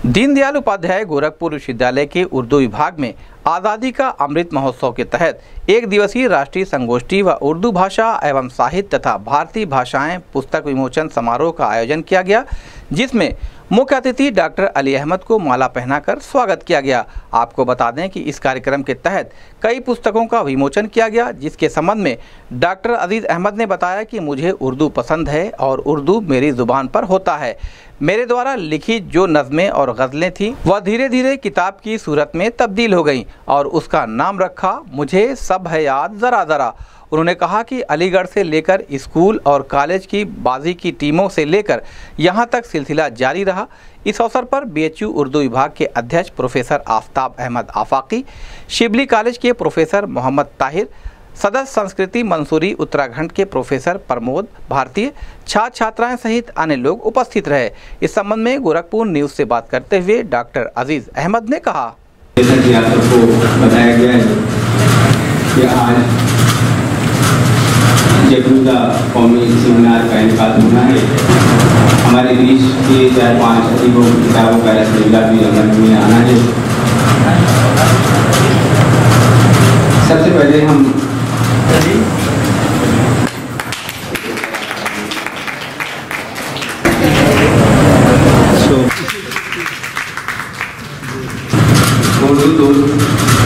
दीनदयाल उपाध्याय गोरखपुर विश्वविद्यालय के उर्दू विभाग में आज़ादी का अमृत महोत्सव के तहत एक दिवसीय राष्ट्रीय संगोष्ठी व उर्दू भाषा एवं साहित्य तथा भारतीय भाषाएं पुस्तक विमोचन समारोह का आयोजन किया गया, जिसमें मुख्य अतिथि डॉक्टर अली अहमद को माला पहनाकर स्वागत किया गया। आपको बता दें कि इस कार्यक्रम के तहत कई पुस्तकों का विमोचन किया गया, जिसके संबंध में डॉक्टर अजीज अहमद ने बताया कि मुझे उर्दू पसंद है और उर्दू मेरी जुबान पर होता है। मेरे द्वारा लिखी जो नज़में और गज़लें थीं वह धीरे धीरे किताब की सूरत में तब्दील हो गईं और उसका नाम रखा मुझे सब है याद ज़रा ज़रा। उन्होंने कहा कि अलीगढ़ से लेकर स्कूल और कॉलेज की बाजी की टीमों से लेकर यहां तक सिलसिला जारी रहा। इस अवसर पर बीएचयू उर्दू विभाग के अध्यक्ष प्रोफेसर आफ्ताब अहमद आफाकी, शिबली कॉलेज के प्रोफेसर मोहम्मद ताहिर, सदस्य संस्कृति मंसूरी उत्तराखंड के प्रोफेसर प्रमोद भारतीय, छात्र छात्राएं सहित अन्य लोग उपस्थित रहे। इस संबंध में गोरखपुर न्यूज से बात करते हुए डॉक्टर अजीज अहमद ने कहा, जैसा कि आप सबको बताया गया है कि आज जगरूदा कौमी सेमिनार का इनेकाद होना है। हमारे देश के 4-5 अजीबों किताबों का सिलसिला भी अमल में आना है। सबसे पहले हम उर्दू दोस्त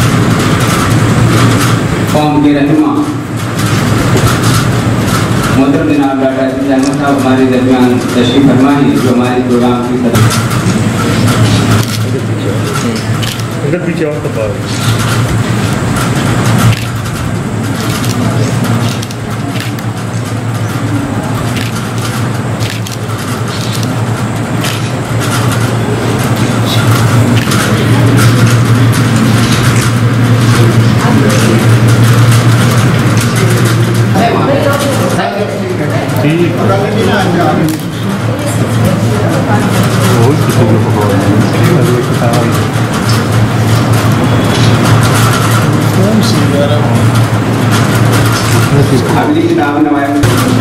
कौम के रहनुमा मोहतरम जनाब डॉक्टर अजीज अहमद साहब हमारे दरमियान तशरीफ फरमा है, जो हमारे प्रोग्राम की अगली किताब नवाया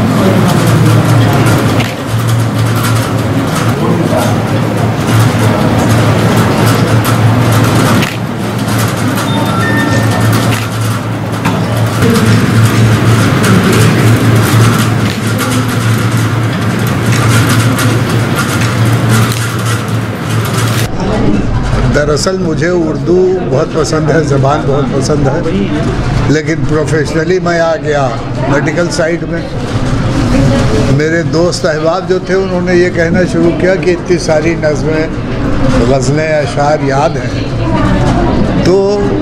दरअसल मुझे उर्दू बहुत पसंद है, ज़बान बहुत पसंद है, लेकिन प्रोफेशनली मैं आ गया मेडिकल साइड में। मेरे दोस्त अहबाब जो थे उन्होंने ये कहना शुरू किया कि इतनी सारी नज़में, गज़लें, अशार याद हैं, तो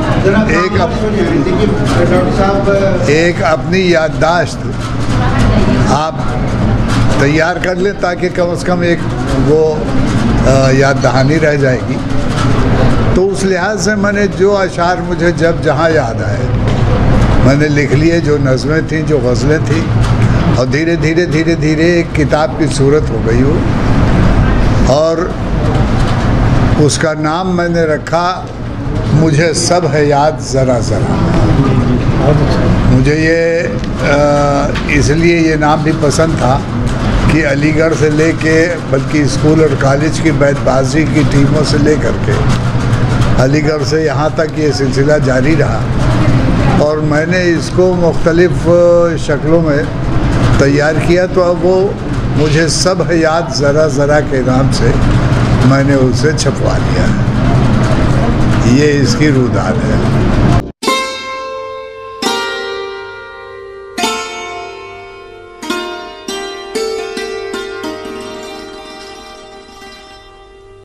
एक अपनी याददाश्त आप तैयार कर लें ताकि कम से कम एक वो याद दहानी रह जाएगी। तो उस लिहाज से मैंने जो अशार मुझे जब जहाँ याद आए मैंने लिख लिए, जो नज़में थीं, जो गज़लें थीं, और धीरे धीरे एक किताब की सूरत हो गई वो। और उसका नाम मैंने रखा मुझे सब है याद ज़रा ज़रा। मुझे ये इसलिए ये नाम भी पसंद था कि अलीगढ़ से लेके बल्कि स्कूल और कॉलेज की बैतबाजी की टीमों से लेकर के अलीगढ़ से यहाँ तक ये सिलसिला जारी रहा और मैंने इसको मुख्तलिफ़ शक्लों में तैयार किया। तो अब वो मुझे सब है याद ज़रा ज़रा के नाम से मैंने उसे छपवा लिया है। ये इसकी रुदान है।